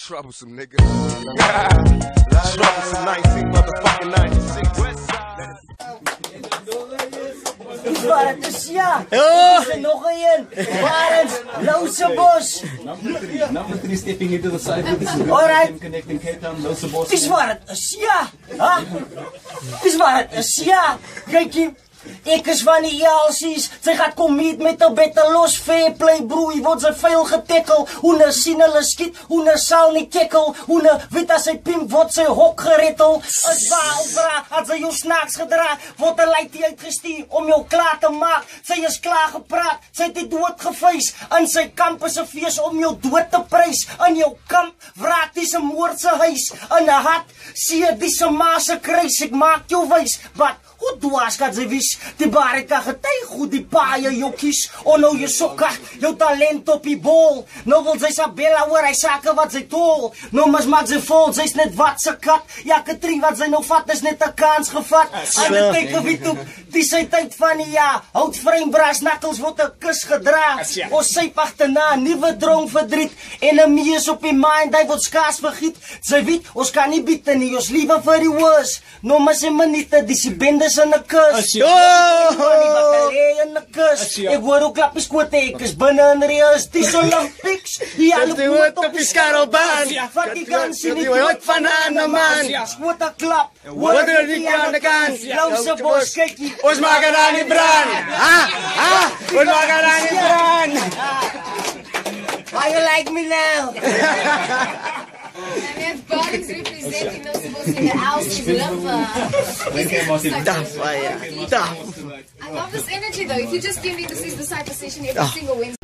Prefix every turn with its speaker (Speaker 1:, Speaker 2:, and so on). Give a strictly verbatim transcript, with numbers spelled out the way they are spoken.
Speaker 1: Troublesome nigga. Troublesome nineteen motherfucking ninety-six.
Speaker 2: Is waar het is, ja. Er is nog een. Barends, Lousebos.
Speaker 3: Number three stepping into the Cypher. This is
Speaker 2: Alright.
Speaker 3: connecting Cape Town, Lousebos.
Speaker 2: Is waar het is, ja. Ha? Is waar het is, ja. Kijk je. Ik is van die Elsies, sy gaat kom meet met een beter los fair play broei, word sy vuil getekkel, hoe ne sien hulle skiet, hoe ne sal nie kekkel, hoe ne weet as sy pimp word sy hok gerettel, is waar opdra, had sy jou snaaks gedra, word een leitie uitgestuur om jou klaar te maak, sy is klaar gepraat, sy het die dood gevuis, in sy kamp is een feest om jou dood te prys, in jou kamp wraak die sy moord sy huis, in die hat, sê die sy maas sy kruis, ek maak jou wys, wat, hoe dwaas kan sy wees, die BARENDZ kan getuig hoe die paaie jou kies, oh nou jy sokke, jou talent op die bol, nou wil sy Sabella oor hy sake wat sy tol, nou mis maak sy vol, sy is net wat sy kat, ja Katrie wat sy nou vat is net een kans gevat, aan die teken wie toep, die sy tyd van die ja, hout vreem braas nakkels word een kus gedra, ons syp achterna, nieuwe dronk verdriet, en een mees op die mind, hy word skaars vergiet, sy weet, ons kan nie bieten nie, ons liewe vir die woes, nou mis hy minute, die sy bendes in die kus, in die kus, ek hoor ook klap die skote, ek is binnen in reus, die Olympics, die alle boot op die skarrelbaan, vat die kans in die dood van aan die man, skote klap, hoor die aan die kans, Lousebos, kykie,
Speaker 4: ons maak het aan die brand, ha, ha, ons maak het aan die brand.
Speaker 2: How you like me now?
Speaker 5: And we have BARENDZ representing those supposed in the Elsies River.
Speaker 2: Tough, yeah, tough.
Speaker 5: I love this energy though. If you just give me this is the Cypher session every single Wednesday.